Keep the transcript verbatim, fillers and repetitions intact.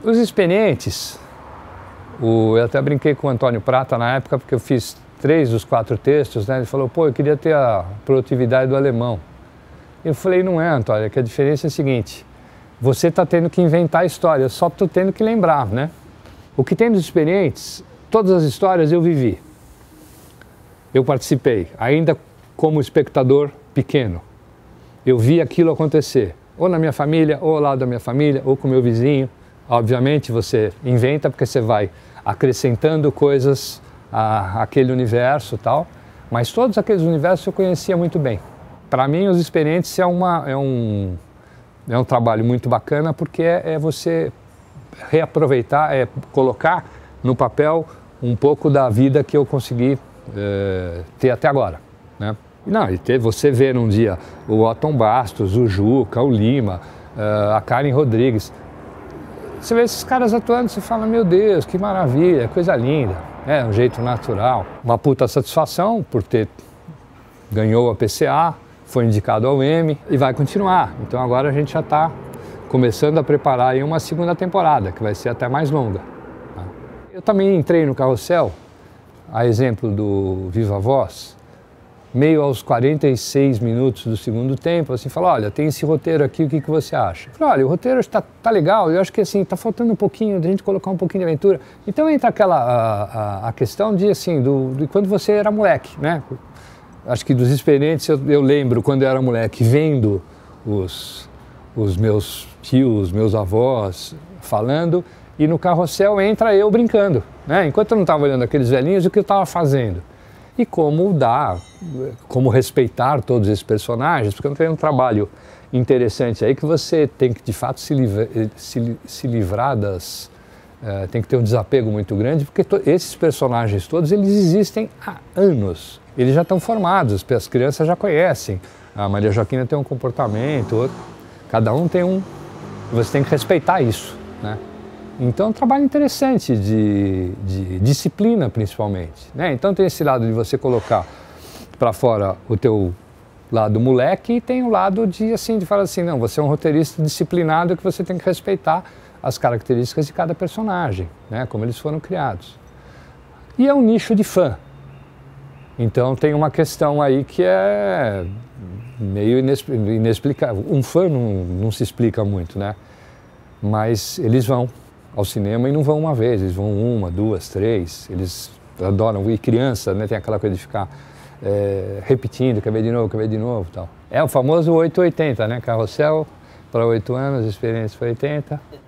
Os experientes, o, eu até brinquei com o Antônio Prata na época, porque eu fiz três dos quatro textos, né? Ele falou, pô, eu queria ter a produtividade do alemão. Eu falei, não é, Antônio, é que a diferença é a seguinte, você está tendo que inventar a história, eu só estou tendo que lembrar, né? O que tem dos experientes, todas as histórias eu vivi. Eu participei, ainda como espectador pequeno. Eu vi aquilo acontecer, ou na minha família, ou ao lado da minha família, ou com o meu vizinho. Obviamente você inventa porque você vai acrescentando coisas à, àquele universo e tal, mas todos aqueles universos eu conhecia muito bem. Para mim, os experientes é, uma, é, um, é um trabalho muito bacana porque é, é você reaproveitar, é colocar no papel um pouco da vida que eu consegui é, ter até agora, né? Não, e ter, você vê num dia o Otton Bastos, o Juca, o Lima, a Karen Rodrigues. Você vê esses caras atuando, você fala, meu Deus, que maravilha, coisa linda. É um jeito natural. Uma puta satisfação por ter ganhou a P C A, foi indicado ao Emmy e vai continuar. Então agora a gente já está começando a preparar aí uma segunda temporada, que vai ser até mais longa. Eu também entrei no Carrossel, a exemplo do Viva Voz, meio aos quarenta e seis minutos do segundo tempo, assim, falou, olha, tem esse roteiro aqui, o que, que você acha? Eu falei, olha, o roteiro está tá legal, eu acho que assim, está faltando um pouquinho, de a gente colocar um pouquinho de aventura. Então entra aquela, a, a, a questão de, assim, do, de quando você era moleque, né? Acho que dos experientes, eu, eu lembro, quando eu era moleque, vendo os, os meus tios, meus avós falando, e no Carrossel entra eu brincando, né? Enquanto eu não estava olhando aqueles velhinhos, o que eu estava fazendo? E como dar, como respeitar todos esses personagens, porque não tem um trabalho interessante aí que você tem que, de fato, se, livra, se, se livrar das... Uh, tem que ter um desapego muito grande, porque esses personagens todos, eles existem há anos. Eles já estão formados, as crianças já conhecem. A Maria Joaquina tem um comportamento, outro. Cada um tem um... Você tem que respeitar isso, né? Então é um trabalho interessante de, de disciplina, principalmente, né? Então tem esse lado de você colocar para fora o teu lado moleque e tem o lado de, assim, de falar assim, não, você é um roteirista disciplinado que você tem que respeitar as características de cada personagem, né? Como eles foram criados. E é um nicho de fã. Então tem uma questão aí que é meio inexplicável. Um fã não, não se explica muito, né? Mas eles vão ao cinema e não vão uma vez, eles vão uma, duas, três, eles adoram, e criança, né, tem aquela coisa de ficar é, repetindo, quer ver de novo, quer ver de novo, tal. É o famoso oito oitenta, né, Carrossel para oito anos, experiência para oitenta.